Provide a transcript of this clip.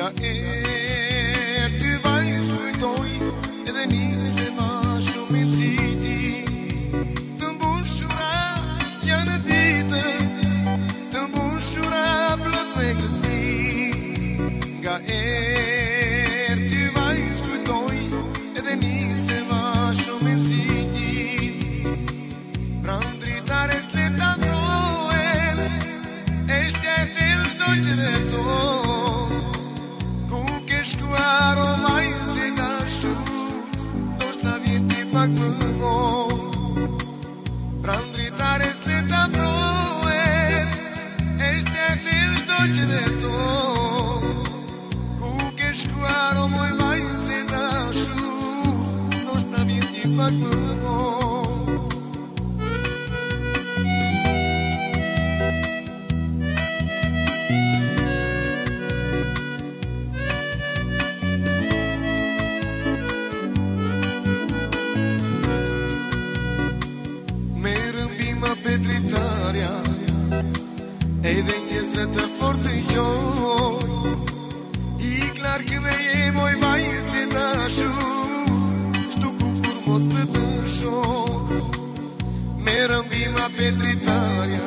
Ka ty vajzë kujtoj edhe nise ma shumë mirësiti. Të mbushura janë ditët, të mbushura plot me gëzi. Ka ty vajzë kujtoj edhe nise ma shumë mirësiti. Pran dritare s'leta noel, e shtjetil do qëreto. Shkuar o vajzë ka shumë, do shta vjeti pak më vonë. Pran dritare s'leta prohet, e shtetil do qëreto. Ku ke shkuar o moj vajzë ka shumë, do shta vjeti pak më vonë. Dritarja edhe njëzët të fort të gjoj I klarkë me je moj vajzë të shumë Shtu kur mos të të shok Me rëmbima pe dritarja